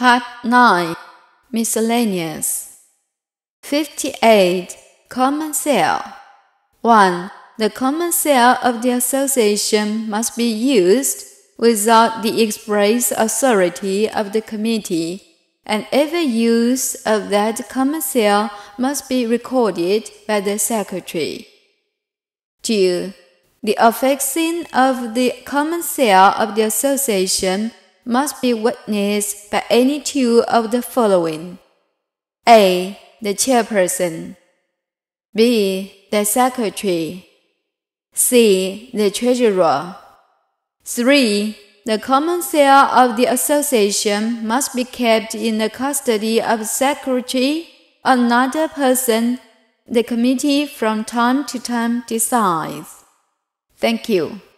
Part 9. Miscellaneous. 58. Common Sale. 1. The common sale of the association must be used without the express authority of the committee, and every use of that common sale must be recorded by the secretary. 2. The affixing of the common sale of the association must be witnessed by any two of the following: A. The chairperson, B. The secretary, C. The treasurer. 3. The common sale of the association must be kept in the custody of the secretary or another person the committee from time to time decides. Thank you.